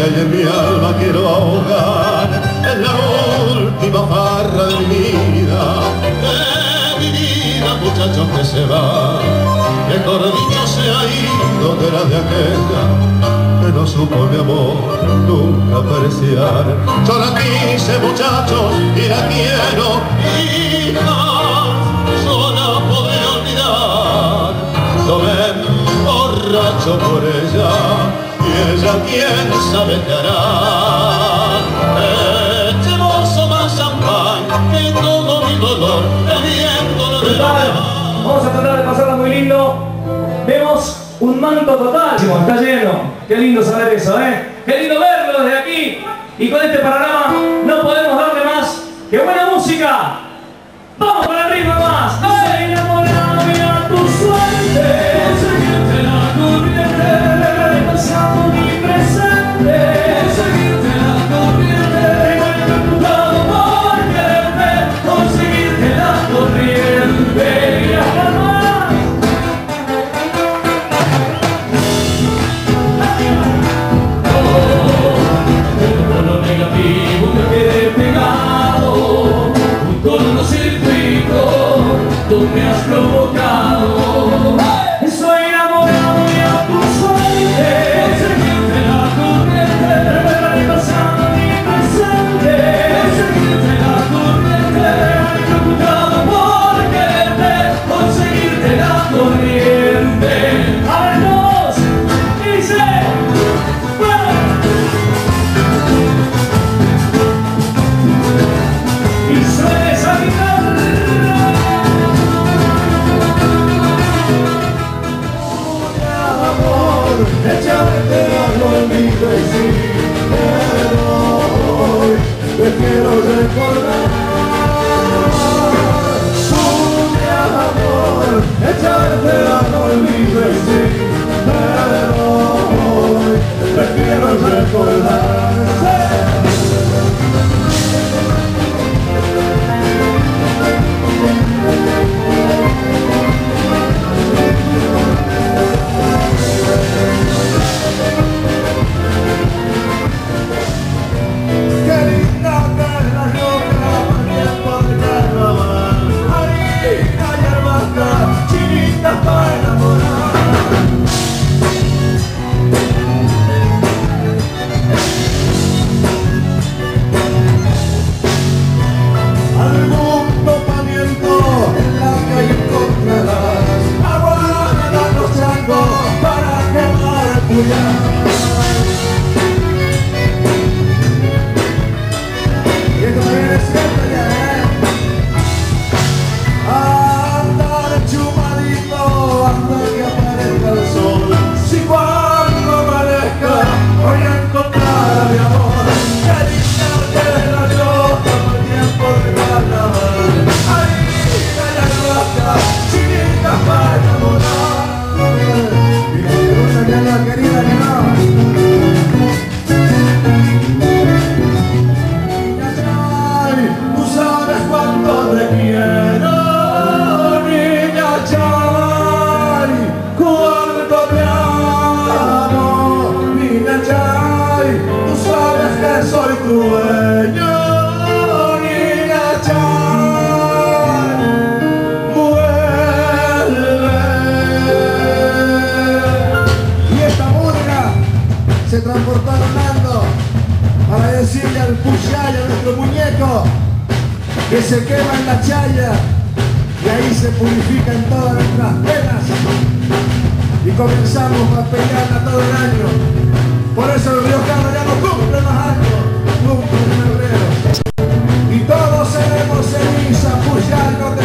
y en mi alma quiero ahogar en la última farra de mi vida. Mi vida, muchacho que se va, mejor dicho se ha ido de la de aquella que no supo mi amor nunca apreciar. Yo la quise, muchachos, y la quiero, hija, sola podré olvidar. Yo me emborracho por ella, y ella quién sabe qué hará. Echemos más champán que todo mi dolor, bebiéndolo de la verdad. Vamos a tratar de pasarla muy lindo. Vemos un manto total, está lleno. Qué lindo saber eso, ¿eh? Qué lindo verlo desde aquí. Y con este panorama no podemos darle más que buena música. Vamos para arriba más. Estoy enamorado a tu suerte, seguirte la corriente, pasado mi presente, seguirte la corriente, todo por quererte, conseguirte la corriente y hasta más. Tú me has provocado. Soy enamorado y a tu suerte, seguirte la corriente, recuerda mi pasado, mi presente, seguirte la corriente, me he preocupado por quererte, conseguirte la corriente. A ver todos, dice, y suena esa guitarra. Echarte algo en mi vecino, pero hoy te quiero recordar. Mi amor, echarte algo en mi vecino, pero hoy te quiero recordar. Se transportó Armando para decirle al Puyaya, nuestro muñeco, que se quema en la chaya y ahí se purifican todas nuestras penas y comenzamos a pelearla todo el año. Por eso el riojano ya no cumple más años, cumple en febrero. Y todos seremos cenizas, Puyaya.